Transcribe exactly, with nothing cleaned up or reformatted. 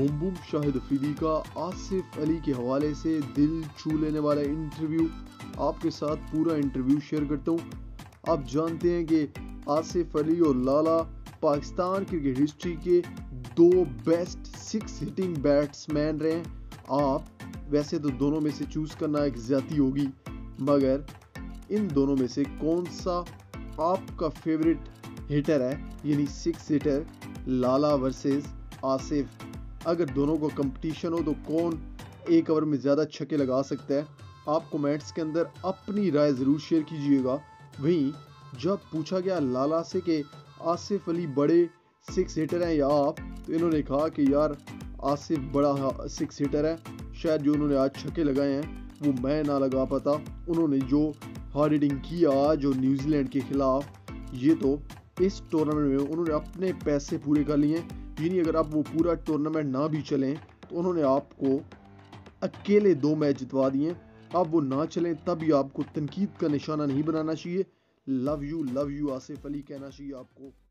Boom boom Shahid Afridi का आसिफ अली के हवाले से दिल छू लेने वाला इंटरव्यू आपके साथ पूरा इंटरव्यू शेयर करता हूँ। आप जानते हैं कि आसिफ अली और लाला पाकिस्तान क्रिकेट हिस्ट्री के दो बेस्ट सिक्स हिटिंग बैट्समैन रहे हैं। आप वैसे तो दोनों में से चूज करना एक ज्यादती होगी, मगर इन दोनों में से कौन सा आपका फेवरेट हिटर है, यानी six hitter Lala versus Asif. अगर दोनों को कंपटीशन हो तो कौन एक ओवर में ज़्यादा छक्के लगा सकता है, आप कमेंट्स के अंदर अपनी राय ज़रूर शेयर कीजिएगा। वहीं जब पूछा गया लाला से कि आसिफ अली बड़े सिक्स हिटर हैं या आप, तो इन्होंने कहा कि यार आसिफ बड़ा सिक्स हिटर है, शायद जो उन्होंने आज छक्के लगाए हैं वो मैं ना लगा पाता। उन्होंने जो हार्ड हिटिंग किया जो न्यूजीलैंड के खिलाफ, ये तो इस टूर्नामेंट में उन्होंने अपने पैसे पूरे कर लिए हैं। यानी अगर आप वो पूरा टूर्नामेंट ना भी चलें तो उन्होंने आपको अकेले दो मैच जितवा दिए। आप वो ना चलें तब भी आपको तनकीद का निशाना नहीं बनाना चाहिए। Love you love you Asif Ali कहना चाहिए आपको।